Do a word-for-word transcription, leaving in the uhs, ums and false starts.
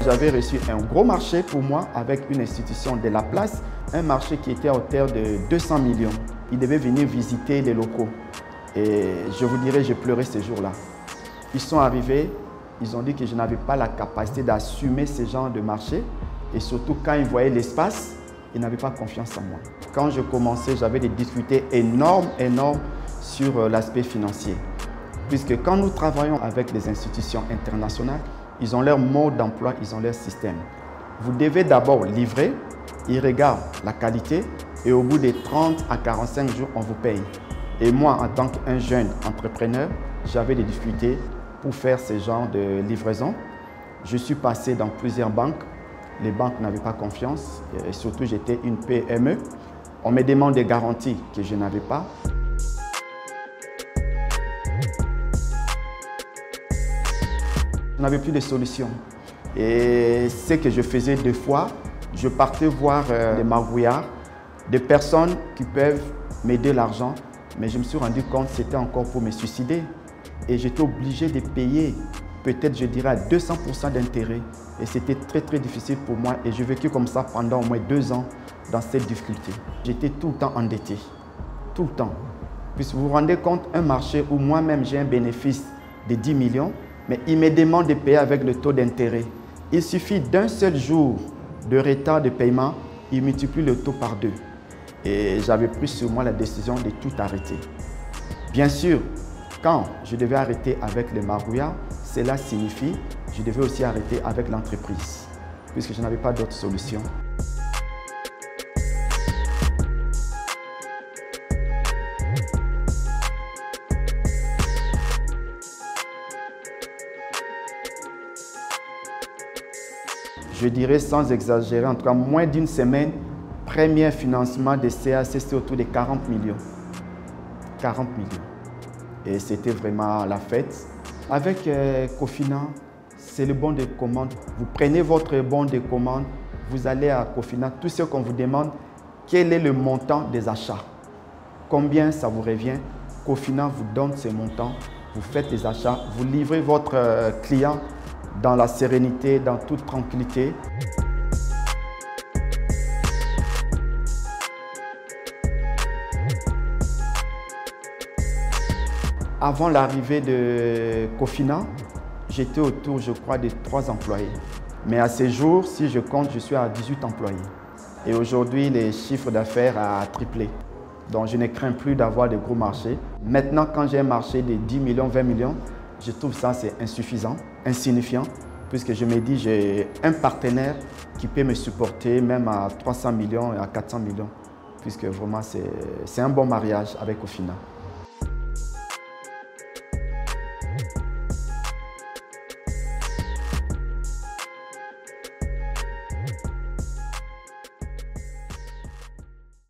J'avais reçu un gros marché pour moi avec une institution de la place, un marché qui était à hauteur de deux cents millions. Ils devaient venir visiter les locaux. Et je vous dirais, j'ai pleuré ces jours-là. Ils sont arrivés, ils ont dit que je n'avais pas la capacité d'assumer ce genre de marché. Et surtout, quand ils voyaient l'espace, ils n'avaient pas confiance en moi. Quand je commençais, j'avais des difficultés énormes, énormes sur l'aspect financier. Puisque quand nous travaillons avec les institutions internationales, ils ont leur mode d'emploi, ils ont leur système. Vous devez d'abord livrer, ils regardent la qualité et au bout de trente à quarante-cinq jours, on vous paye. Et moi, en tant qu'un jeune entrepreneur, j'avais des difficultés pour faire ce genre de livraison. Je suis passé dans plusieurs banques. Les banques n'avaient pas confiance et surtout, j'étais une P M E. On me demande des garanties que je n'avais pas. Je n'avais plus de solution. Et ce que je faisais deux fois, je partais voir euh, des magouillards, des personnes qui peuvent m'aider l'argent, mais je me suis rendu compte que c'était encore pour me suicider. Et j'étais obligé de payer, peut-être je dirais à deux cents pour cent d'intérêt. Et c'était très très difficile pour moi et j'ai vécu comme ça pendant au moins deux ans dans cette difficulté. J'étais tout le temps endetté, tout le temps. Puisque vous vous rendez compte, un marché où moi-même j'ai un bénéfice de dix millions, mais il me demande de payer avec le taux d'intérêt. Il suffit d'un seul jour de retard de paiement, il multiplie le taux par deux. Et j'avais pris sur moi la décision de tout arrêter. Bien sûr, quand je devais arrêter avec les magouillards, cela signifie que je devais aussi arrêter avec l'entreprise, puisque je n'avais pas d'autre solution. Je dirais sans exagérer, en tout cas moins d'une semaine, premier financement de C A C, c'est autour de quarante millions. quarante millions. Et c'était vraiment la fête. Avec euh, Cofina, c'est le bon de commande. Vous prenez votre bon de commande, vous allez à Cofina, tout ce qu'on vous demande, quel est le montant des achats, combien ça vous revient. Cofina vous donne ce montant, vous faites les achats, vous livrez votre euh, client dans la sérénité, dans toute tranquillité. Avant l'arrivée de Cofina, j'étais autour, je crois, de trois employés. Mais à ce jour, si je compte, je suis à dix-huit employés. Et aujourd'hui, les chiffres d'affaires ont triplé. Donc, je ne crains plus d'avoir de gros marchés. Maintenant, quand j'ai un marché de dix millions, vingt millions, je trouve ça c'est insuffisant, insignifiant, puisque je me dis j'ai un partenaire qui peut me supporter même à trois cents millions et à quatre cents millions, puisque vraiment c'est un bon mariage avec Cofina.